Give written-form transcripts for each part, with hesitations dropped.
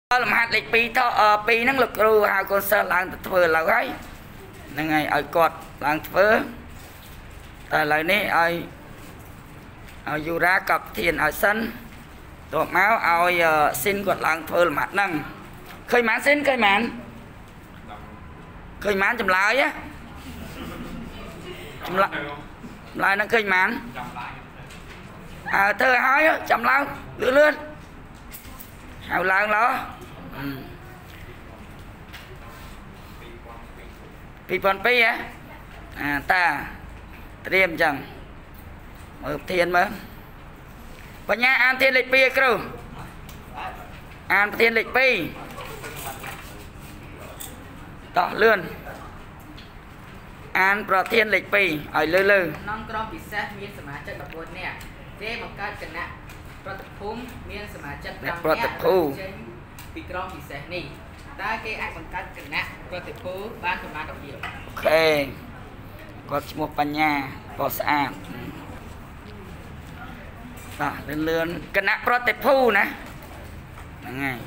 làm hạt lịch pi thọ pi năng lực ru hào con sơ lang phơ là gái năng ngày ở cọt lang phơ tại lời ní ở dù ra cặp thiền ở sân tổ máu ở xin cọt lang phơ là mặt năng khơi mán xin khơi mán chầm lại á chầm lại nó khơi mán thơ hói chầm lao lươn lươn hào lang đó pi pon pi á ta tiêm chẳng mở thiên mà và nhà an thiên lịch pi kêu an thiên lịch pi tỏ lươn an pro thiên lịch pi ở lư lư nonกรองពិសេសមានសមាជិក14នាក់គេបង្កើតគណៈប្រតិភូមិមានសមាជិក5នាក់ពីក្រមពិសេសនេះតើគេអាចបង្កើតគណៈប្រតិភូមិបានប្រមាណរបៀបអូខេគាត់ឈ្មោះបញ្ញាបស្អាតតើលឿនគណៈប្រតិភូណាហ្នឹងហើយ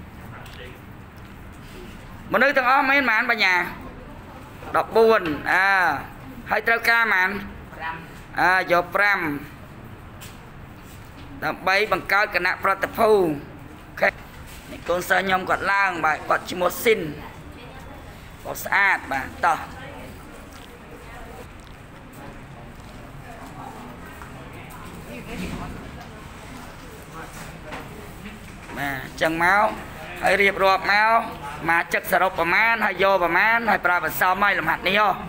មនុស្សទាំងអស់មានប៉ុន្មានបញ្ញា14ហើយត្រូវការប៉ុន្មាន5យក5ដើម្បីបង្កើតគណៈប្រតិភូនេះកូនសិស្សខ្ញុំគាត់ឡើងបាទគាត់ឈ្មោះស៊ីនបស្អាតបាទតោះបាទចឹងមកហើយរៀបរាប់មកមកចឹកសរុបប្រមាណហើយយកប្រមាណហើយប្រើបន្សំឲ្យលំហាត់នេះហ៎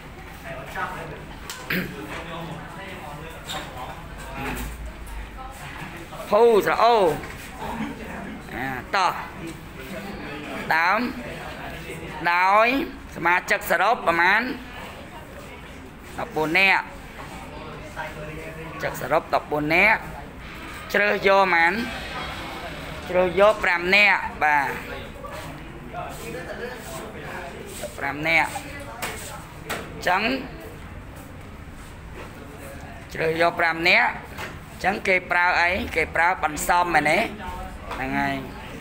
ភូស្រអូតោះដើមដោយសមាជិកសរុបប្រមាណ14នាក់ចឹកសរុប14នាក់ជ្រើសយកប្រមាណជ្រើសយក5នាក់បាទ5នាក់ចឹងជ្រើសយក5នាក់ចឹងគេប្រើអីគេប្រើបន្សំមែនទេហ្នឹងហើយ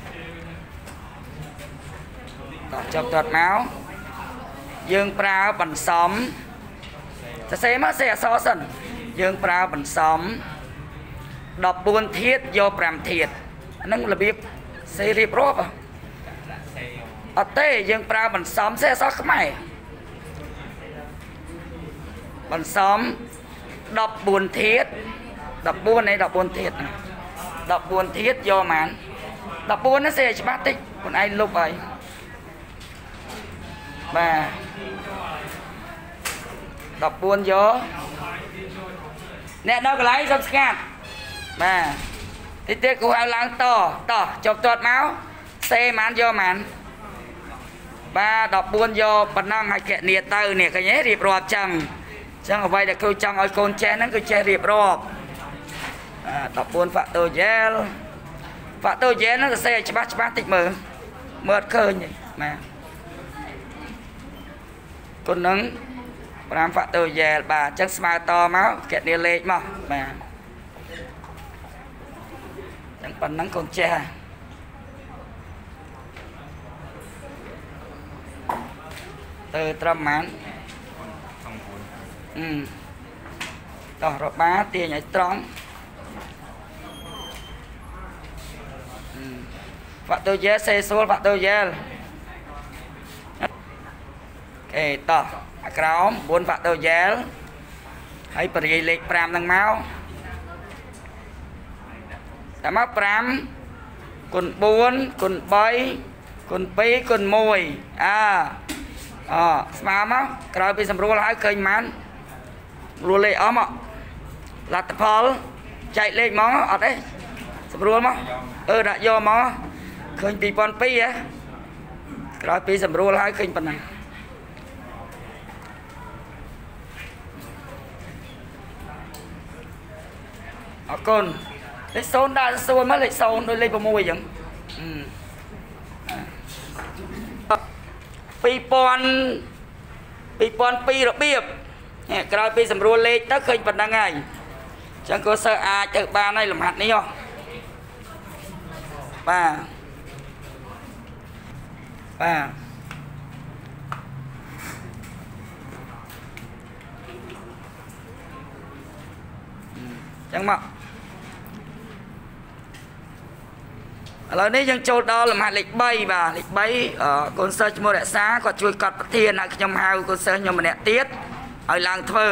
តោះចុះតតមកយើងប្រើបន្សំសរសេរមកសេអក្សរសិនយើងប្រើបន្សំ14ធាតុយក5ធាតុហ្នឹងរបៀបសេរៀបរាប់អត់ទេយើងប្រើបន្សំសេអក្សរខ្មែរបន្សំ14ធាតុ14នេះ14ធាតុ14ធាតុយកប៉ុន្មាន14នេះសេច្បាស់តិចខ្លួនឯងលុបហើយបាទ14យកអ្នកដល់កន្លែងសុំស្ងាត់បាទតិចទៀតគូហៅឡើងតចុះតតមកសេប៉ុន្មានយកប៉ុន្មានបាទ14យកប៉ុណ្ណឹងហើយកណនីទៅនេះឃើញទេរៀបរាប់ចឹងអ្វីដែលគ្រូចង់ឲ្យកូនចេះហ្នឹងគឺចេះរៀបរាប់14 factorial ហ្នឹងសរសេរឲ្យច្បាស់តិចមើលអត់ឃើញទេបាទគុណនឹង5 factorial បាទអញ្ចឹងស្មើតមកកណនីលេខមកបាទអញ្ចឹងប៉ុណ្ណឹងកូនចេះទៅត្រឹមប៉ុន្មានតោះរបាទាញឲ្យត្រង់factorial សេសួល factorial អូខេតោះអាក្រោម9 factorial ហើយបរិយាយលេខ5ហ្នឹងមកតែមក5គុណ4គុណ3គុណ2គុណ1ស្មើមកក្រោយពីសម្រួលហើយឃើញប៉ុន្មានរួលលេខអស់មកលទ្ធផលចែកលេខមកអត់ទេសម្រួលមកដាក់យកមកឃើញ2002ក្រោយពីសម្រួលហើយឃើញប៉ុណ្ណាអរគុណលេខ0ដាក់សួរមកលេខ0ដូចលេខ6អញ្ចឹង2002របៀបក្រោយពីសម្រួលលេខទៅឃើញប៉ុណ្ណឹងហើយអញ្ចឹងក៏សិស្សអាចទៅបានហើយលំហាត់នេះហ៎បាទបាទចឹងមកឥឡូវនេះយើងចូលដល់លំហាត់លេខ3បាទលេខ3កូនសិស្សឈ្មោះរក្សាគាត់ជួយកត់ប្រធានហើយខ្ញុំហៅកូនសិស្សខ្ញុំម្នាក់ទៀតឲ្យឡើងធ្វើ